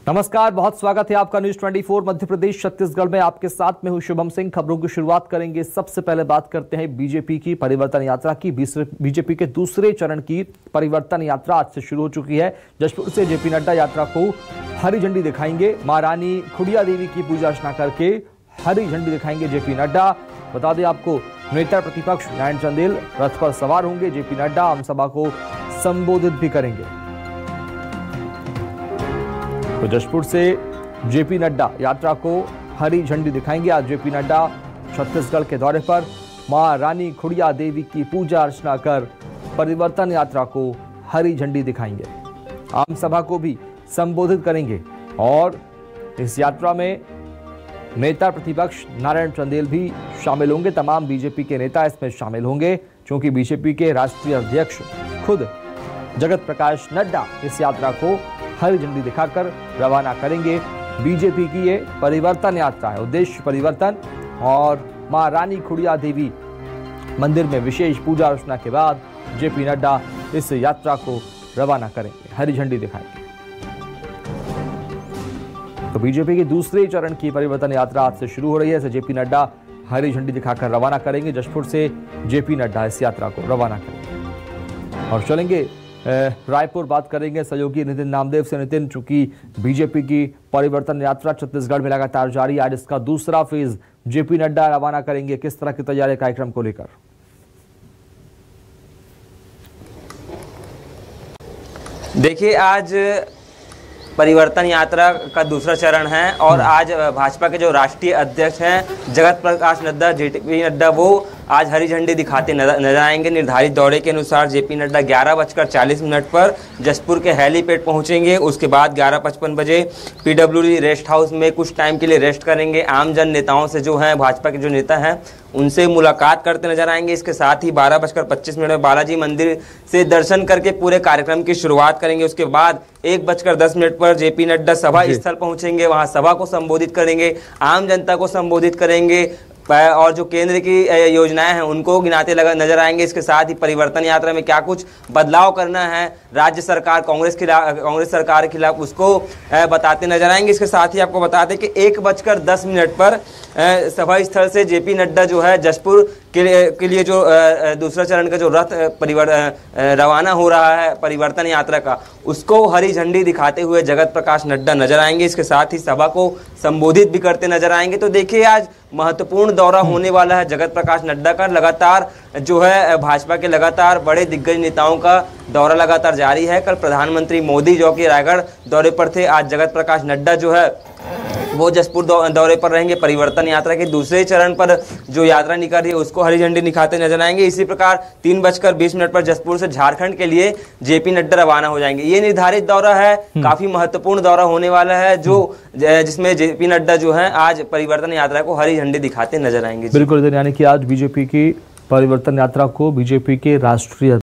नमस्कार, बहुत स्वागत है आपका न्यूज 24 मध्य प्रदेश छत्तीसगढ़ में। आपके साथ में हूं शुभम सिंह। खबरों की शुरुआत करेंगे। सबसे पहले बात करते हैं बीजेपी की परिवर्तन यात्रा की। बीजेपी के दूसरे चरण की परिवर्तन यात्रा आज से शुरू हो चुकी है। जशपुर से जेपी नड्डा यात्रा को हरी झंडी दिखाएंगे। मां रानी खुड़िया देवी की पूजा अर्चना करके हरी झंडी दिखाएंगे जेपी नड्डा। बता दें आपको, नेता प्रतिपक्ष नारायण चंदेल रथ पर सवार होंगे। जेपी नड्डा आमसभा को संबोधित भी करेंगे। तो जशपुर से जेपी नड्डा यात्रा को हरी झंडी दिखाएंगे। आज जेपी नड्डा छत्तीसगढ़ के दौरे पर मां रानी खुड़िया देवी की पूजा अर्चना कर परिवर्तन यात्रा को हरी झंडी दिखाएंगे। आम सभा को भी संबोधित करेंगे और इस यात्रा में नेता प्रतिपक्ष नारायण चंदेल भी शामिल होंगे। तमाम बीजेपी के नेता इसमें शामिल होंगे, क्योंकि बीजेपी के राष्ट्रीय अध्यक्ष खुद जगत प्रकाश नड्डा इस यात्रा को हरी झंडी दिखाकर रवाना करेंगे। बीजेपी की ये परिवर्तन यात्रा है, उद्देश्य परिवर्तन, और मां रानी खुड़िया देवी मंदिर में विशेष पूजा अर्चना के बाद जेपी नड्डा इस यात्रा को रवाना करेंगे, हरी झंडी दिखाएंगे। तो बीजेपी की दूसरे चरण की परिवर्तन यात्रा आज से शुरू हो रही है। इसे जेपी नड्डा हरी झंडी दिखाकर रवाना करेंगे। जशपुर से जेपी नड्डा इस यात्रा को रवाना करेंगे और चलेंगे रायपुर। बात करेंगे सहयोगी नितिन नामदेव से। नितिन, चूंकि बीजेपी की परिवर्तन यात्रा छत्तीसगढ़ में लगातार जारी, आज इसका दूसरा फेज जेपी नड्डा रवाना करेंगे, किस तरह की तैयारी कार्यक्रम को लेकर? देखिए, आज परिवर्तन यात्रा का दूसरा चरण है और आज भाजपा के जो राष्ट्रीय अध्यक्ष हैं जगत प्रकाश नड्डा, जेपी नड्डा, वो आज हरी झंडी दिखाते नजर आएंगे। निर्धारित दौरे के अनुसार जेपी नड्डा 11:40 पर जशपुर के हेलीपैड पहुंचेंगे। उसके बाद 11:55 बजे पीडब्ल्यूडी रेस्ट हाउस में कुछ टाइम के लिए रेस्ट करेंगे। आम जन नेताओं से जो हैं, भाजपा के जो नेता हैं, उनसे मुलाकात करते नजर आएंगे। इसके साथ ही 12:25 में बालाजी मंदिर से दर्शन करके पूरे कार्यक्रम की शुरुआत करेंगे। उसके बाद 1:10 पर जेपी नड्डा सभा स्थल पहुंचेंगे। वहां सभा को संबोधित करेंगे, आम जनता को संबोधित करेंगे और जो केंद्र की योजनाएं हैं उनको गिनाते नजर आएंगे। इसके साथ ही परिवर्तन यात्रा में क्या कुछ बदलाव करना है राज्य सरकार कांग्रेस सरकार के खिलाफ, उसको बताते नजर आएंगे। इसके साथ ही आपको बता दें कि 1:10 पर सभा स्थल से जेपी नड्डा जो है जशपुर के लिए जो दूसरा चरण का जो रथ रवाना हो रहा है परिवर्तन यात्रा का, उसको हरी झंडी दिखाते हुए जगत प्रकाश नड्डा नजर आएंगे। इसके साथ ही सभा को संबोधित भी करते नजर आएंगे। तो देखिए, आज महत्वपूर्ण दौरा होने वाला है जगत प्रकाश नड्डा का। लगातार जो है भाजपा के लगातार बड़े दिग्गज नेताओं का दौरा लगातार जारी है। कल प्रधानमंत्री मोदी जो कि रायगढ़ दौरे पर थे, आज जगत प्रकाश नड्डा जो है वो जशपुर दौरे पर रहेंगे। परिवर्तन यात्रा के दूसरे चरण पर जो यात्रा निकल रही है उसको हरी झंडी दिखाते नजर आएंगे। इसी प्रकार 3:20 पर जशपुर से झारखंड के लिए जेपी नड्डा रवाना हो जाएंगे। ये निर्धारित दौरा है, काफी महत्वपूर्ण दौरा होने वाला है, जो जिसमें जेपी नड्डा जो है आज परिवर्तन यात्रा को हरी झंडी दिखाते नजर आएंगे। बिल्कुल, यानी कि आज बीजेपी की परिवर्तन यात्रा को बीजेपी के राष्ट्रीय